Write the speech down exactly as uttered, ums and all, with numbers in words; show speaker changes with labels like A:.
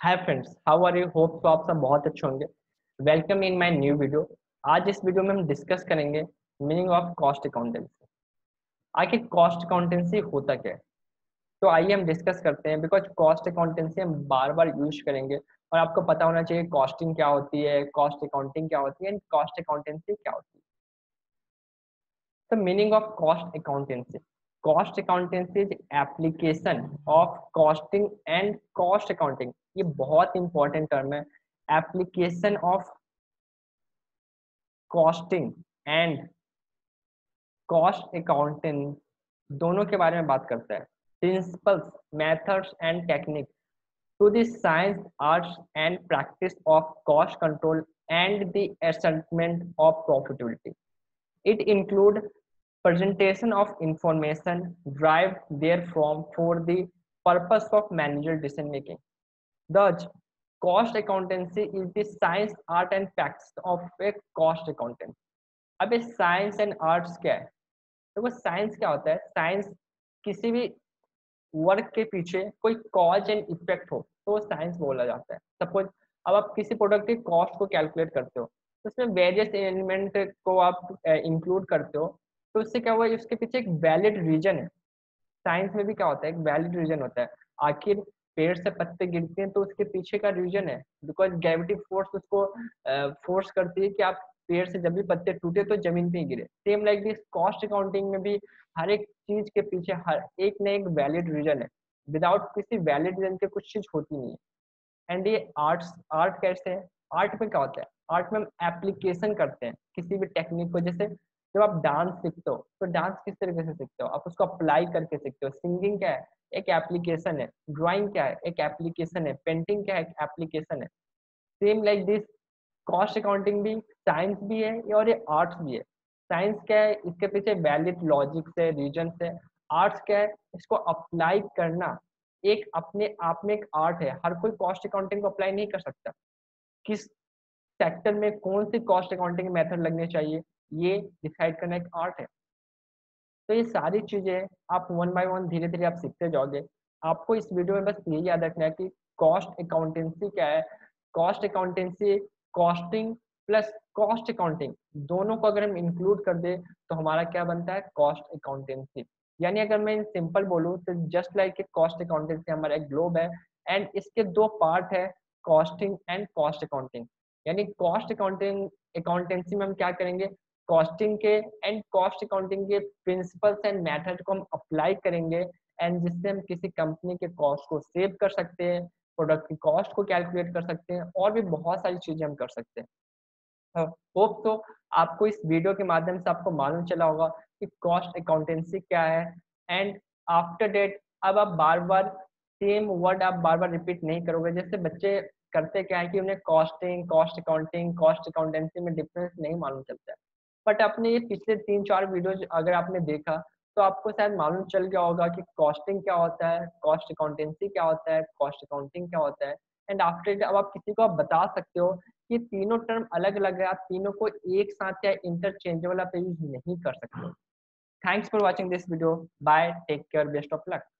A: Hi friends, how are you? Hope तो आप सब बहुत अच्छे होंगे। Welcome in my new video. आज इस वीडियो में हम डिस्कस करेंगे मीनिंग ऑफ कॉस्ट अकाउंटेंसी। आखिर कॉस्ट अकाउंटेंसी होता क्या है? तो आइए हम डिस्कस करते हैं। बिकॉज कॉस्ट अकाउंटेंसी हम बार बार यूज करेंगे और आपको पता होना चाहिए कॉस्टिंग क्या होती है, कॉस्ट अकाउंटिंग क्या होती है एंड कॉस्ट अकाउंटेंसी क्या होती है। The meaning of cost accountancy. Cost accountancy is application of costing and cost accounting. ये बहुत इंपॉर्टेंट टर्म है। Application of costing and cost accounting दोनों के बारे में बात करता है। Principles, methods and technique to the science, arts, and practice of cost control and the assessment of profitability. It includes presentation of information derived therefrom for the purpose of managerial decision making. Thus, cost accountancy is the science, art, and practice of a cost accountant. अब ये science and arts क्या है? देखो, science क्या होता है? Science किसी भी वर्क के पीछे कोई कॉज एंड इफेक्ट हो तो साइंस बोला जाता है। सपोज अब आप किसी प्रोडक्ट की कॉस्ट को कैलकुलेट करते हो तो उसमें वेरियस एलिमेंट को आप इंक्लूड करते हो, तो उससे क्या हुआ, उसके पीछे एक वैलिड रीजन है। साइंस में भी क्या होता है, एक वैलिड रीजन होता है। आखिर पेड़ से पत्ते गिरते हैं तो उसके पीछे का रीजन है, बिकॉज ग्रेविटी फोर्स उसको फोर्स करती है कि आप पेड़ से जब भी पत्ते टूटे तो जमीन पे ही गिरे। Same like this cost accounting में भी हर एक चीज के पीछे हर एक न एक वैलिड रीजन है। विदाउट किसी वैलिड रीजन के कुछ चीज होती नहीं है। एंड ये आर्ट्स, आर्ट कैसे है? आर्ट में क्या होता है? आर्ट में हम एप्लीकेशन करते हैं किसी भी टेक्निक को। जैसे जब आप डांस सीखते हो तो डांस किस तरीके से सीखते हो? आप उसको अप्लाई करके सीखते हो। सिंगिंग क्या है? एक एप्लीकेशन है। ड्राइंग क्या है? एक एप्लीकेशन है। पेंटिंग क्या है? एक एप्लीकेशन है। Same like this cost accounting भी साइंस भी है और ये आर्ट्स भी है। साइंस क्या है? इसके पीछे वैलिड लॉजिक से रीजन से। आर्ट्स क्या है? इसको अप्लाई करना एक अपने आप में एक आर्ट है। हर कोई कॉस्ट अकाउंटिंग को अप्लाई नहीं कर सकता। किस सेक्टर में कौन सी कॉस्ट अकाउंटिंग मेथड लगने चाहिए, ये डिसाइड करना एक आर्ट है। तो ये सारी चीजें आप वन बाय वन धीरे धीरे आप सीखते जाओगे। आपको इस वीडियो में बस यही याद रखना है कि कॉस्ट अकाउंटेंसी क्या है। Cost accountancy costing plus cost accounting दोनों को अगर हम इंक्लूड कर दे तो हमारा क्या बनता है? Cost accountancy. यानी अगर मैं सिंपल बोलूँ तो जस्ट लाइक कॉस्ट अकाउंटेंसी हमारा एक ग्लोब है एंड इसके दो पार्ट है, कॉस्टिंग एंड कॉस्ट अकाउंटिंग। यानी कॉस्ट अकाउंटिंग अकाउंटेंसी में हम क्या करेंगे? कॉस्टिंग के एंड कॉस्ट अकाउंटिंग के प्रिंसिपल्स एंड मेथड को हम अप्लाई करेंगे एंड जिससे हम किसी कंपनी के कॉस्ट को सेव कर सकते हैं, प्रोडक्ट की कॉस्ट को कैलकुलेट कर सकते हैं और भी बहुत सारी चीजें हम कर सकते हैं। होप तो आपको इस वीडियो के माध्यम से आपको मालूम चला होगा कि कॉस्ट अकाउंटेंसी क्या है। एंड आफ्टर डेट अब आप बार बार सेम वर्ड आप बार बार रिपीट नहीं करोगे। जैसे बच्चे करते क्या है कि उन्हें costing, cost accounting, cost accountancy में डिफरेंस नहीं मालूम चलता है। बट अपने ये पिछले तीन चार वीडियोज अगर आपने देखा तो आपको शायद मालूम चल गया होगा कि कॉस्टिंग क्या होता है, कॉस्ट अकाउंटेंसी क्या होता है, कॉस्ट अकाउंटिंग क्या होता है। एंड आफ्टर अब आप किसी को आप बता सकते हो कि तीनों टर्म अलग अलग है, आप तीनों को एक साथ या इंटरचेंजेबल आप यूज नहीं कर सकते। Thanks for watching this video. Bye, take care, best of luck.